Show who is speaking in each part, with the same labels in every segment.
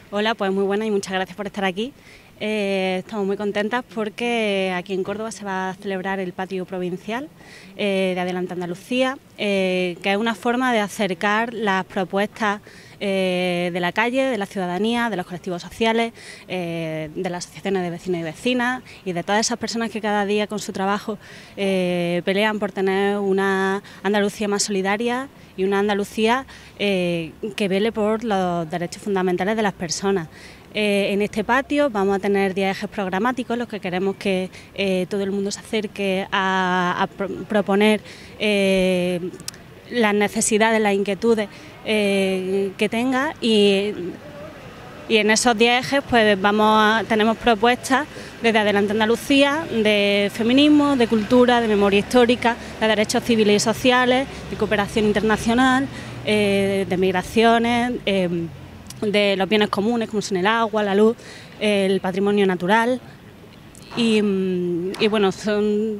Speaker 1: Hola, pues muy buenas y muchas gracias por estar aquí. Estamos muy contentas porque aquí en Córdoba se va a celebrar el patio provincial de Adelante Andalucía, que es una forma de acercar las propuestas de la calle, de la ciudadanía, de los colectivos sociales, de las asociaciones de vecinos y vecinas y de todas esas personas que cada día con su trabajo pelean por tener una Andalucía más solidaria y una Andalucía que vele por los derechos fundamentales de las personas. En este patio vamos a tener 10 ejes programáticos, los que queremos que todo el mundo se acerque a proponer las necesidades, las inquietudes que tenga y en esos 10 ejes pues tenemos propuestas desde Adelante Andalucía, de feminismo, de cultura, de memoria histórica, de derechos civiles y sociales, de cooperación internacional, de migraciones, de los bienes comunes como son el agua, la luz, el patrimonio natural y bueno, son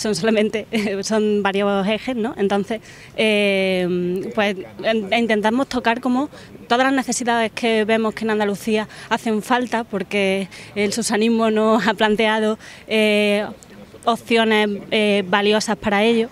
Speaker 1: varios ejes, ¿no? Entonces, pues intentamos tocar como todas las necesidades que vemos que en Andalucía hacen falta, porque el susanismo nos ha planteado opciones valiosas para ello.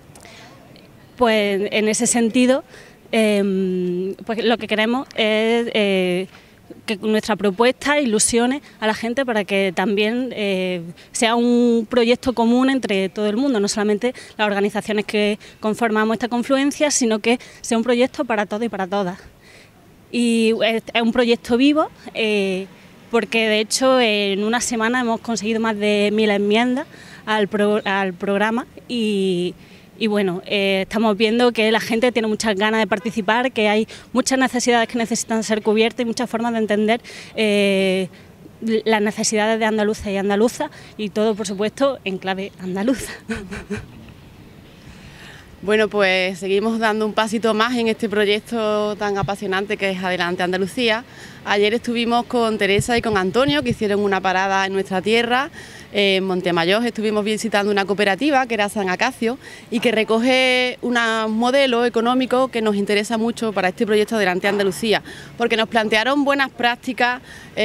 Speaker 1: Pues en ese sentido, pues lo que queremos es que nuestra propuesta ilusione a la gente para que también sea un proyecto común entre todo el mundo, no solamente las organizaciones que conformamos esta confluencia, sino que sea un proyecto para todos y para todas. Y es un proyecto vivo, porque de hecho en una semana hemos conseguido más de 1000 enmiendas al programa y bueno, estamos viendo que la gente tiene muchas ganas de participar, que hay muchas necesidades que necesitan ser cubiertas y muchas formas de entender las necesidades de andaluces y andaluzas y todo, por supuesto, en clave andaluza.
Speaker 2: Bueno, pues seguimos dando un pasito más en este proyecto tan apasionante que es Adelante Andalucía. Ayer estuvimos con Teresa y con Antonio, que hicieron una parada en nuestra tierra. En Montemayor estuvimos visitando una cooperativa que era San Acacio y que recoge un modelo económico que nos interesa mucho para este proyecto Adelante Andalucía, porque nos plantearon buenas prácticas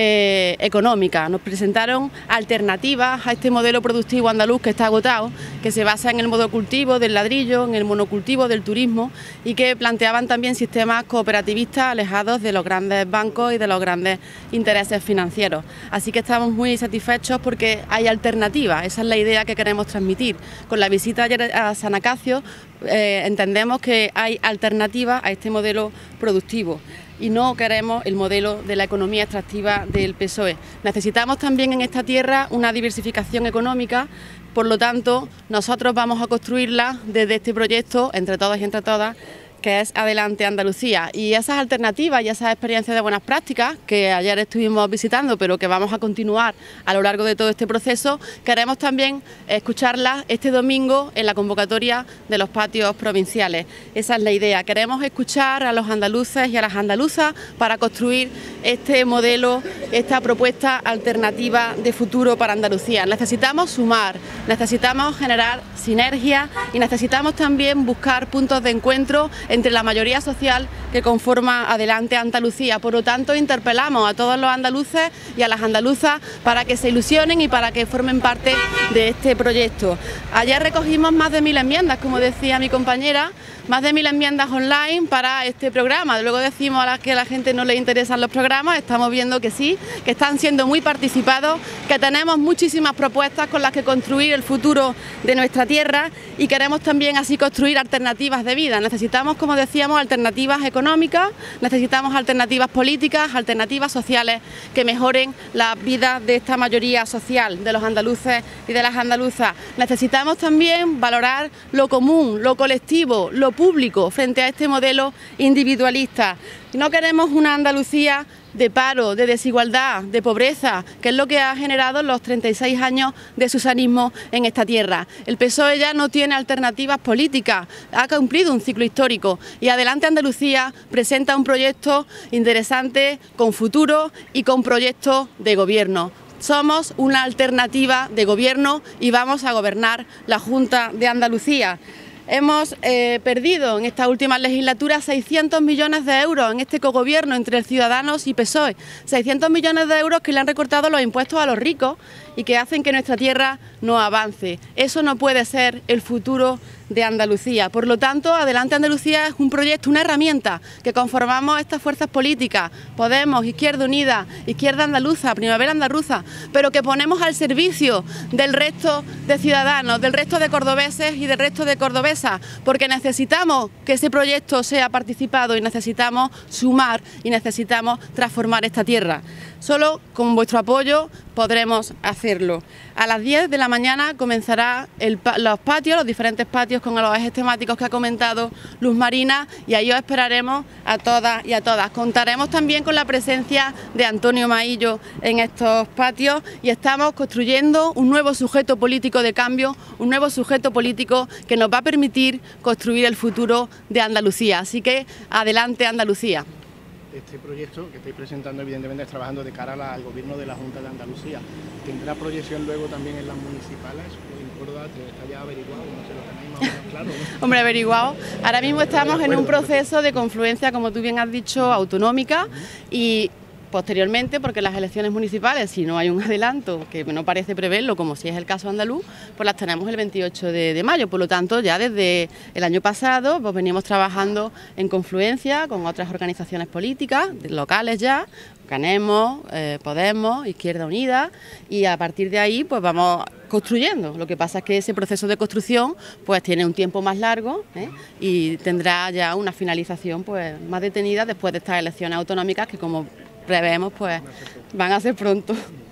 Speaker 2: económicas, nos presentaron alternativas a este modelo productivo andaluz que está agotado, que se basa en el monocultivo del ladrillo, en el monocultivo del turismo y que planteaban también sistemas cooperativistas alejados de los grandes bancos y de los grandes intereses financieros. Así que estamos muy satisfechos porque hay alternativas, esa es la idea que queremos transmitir. Con la visita ayer a San Acacio entendemos que hay alternativas a este modelo productivo y no queremos el modelo de la economía extractiva del PSOE. Necesitamos también en esta tierra una diversificación económica, por lo tanto nosotros vamos a construirla desde este proyecto, entre todos y entre todas, que es Adelante Andalucía. Y esas alternativas y esas experiencias de buenas prácticas que ayer estuvimos visitando, pero que vamos a continuar a lo largo de todo este proceso, queremos también escucharlas este domingo en la convocatoria de los patios provinciales. Esa es la idea, queremos escuchar a los andaluces y a las andaluzas para construir este modelo, esta propuesta alternativa de futuro para Andalucía. Necesitamos sumar, necesitamos generar sinergia y necesitamos también buscar puntos de encuentro entre la mayoría social que conforma Adelante Andalucía. Por lo tanto, interpelamos a todos los andaluces y a las andaluzas para que se ilusionen y para que formen parte de este proyecto. Ayer recogimos más de 1000 enmiendas, como decía mi compañera, más de 1000 enmiendas online para este programa. Luego decimos a que a la gente no le interesan los programas, estamos viendo que sí, que están siendo muy participados, que tenemos muchísimas propuestas con las que construir el futuro de nuestra tierra y queremos también así construir alternativas de vida. Necesitamos, como decíamos, alternativas económicas, necesitamos alternativas políticas, alternativas sociales que mejoren la vida de esta mayoría social, de los andaluces y de las andaluzas. Necesitamos también valorar lo común, lo colectivo, lo público frente a este modelo individualista. No queremos una Andalucía de paro, de desigualdad, de pobreza, que es lo que ha generado los 36 años de susanismo en esta tierra. El PSOE ya no tiene alternativas políticas, ha cumplido un ciclo histórico y Adelante Andalucía presenta un proyecto interesante, con futuro y con proyectos de gobierno. Somos una alternativa de gobierno y vamos a gobernar la Junta de Andalucía. Hemos perdido en esta última legislatura 600 millones de euros en este cogobierno entre Ciudadanos y PSOE. 600 millones de euros que le han recortado los impuestos a los ricos y que hacen que nuestra tierra no avance. Eso no puede ser el futuro de Andalucía. Por lo tanto, Adelante Andalucía es un proyecto, una herramienta que conformamos estas fuerzas políticas, Podemos, Izquierda Unida, Izquierda Andaluza, Primavera Andaluza, pero que ponemos al servicio del resto de ciudadanos, del resto de cordobeses y del resto de cordobesas, porque necesitamos que ese proyecto sea participado y necesitamos sumar y necesitamos transformar esta tierra. Solo con vuestro apoyo podremos hacerlo. A las 10 de la mañana comenzará los diferentes patios con los ejes temáticos que ha comentado Luz Marina, y ahí os esperaremos a todas y a todas. Contaremos también con la presencia de Antonio Maillo en estos patios y estamos construyendo un nuevo sujeto político de cambio, un nuevo sujeto político que nos va a permitir construir el futuro de Andalucía. Así que adelante Andalucía.
Speaker 3: Este proyecto que estáis presentando evidentemente es trabajando de cara al gobierno de la Junta de Andalucía. ¿Tendrá proyección luego también en las municipales? ¿En Córdoba está ya averiguado? No sé, lo tenéis más o menos claro, ¿no?
Speaker 2: Hombre, averiguado. Ahora mismo estamos en un proceso de confluencia, como tú bien has dicho, autonómica, y posteriormente, porque las elecciones municipales, si no hay un adelanto, que no parece preverlo, como si es el caso andaluz, pues las tenemos el 28 de mayo. Por lo tanto, ya desde el año pasado pues venimos trabajando en confluencia con otras organizaciones políticas, locales ya, Ganemos, Podemos, Izquierda Unida, y a partir de ahí pues vamos construyendo. Lo que pasa es que ese proceso de construcción pues tiene un tiempo más largo, y tendrá ya una finalización pues más detenida después de estas elecciones autonómicas que, como preveemos, pues van a ser pronto.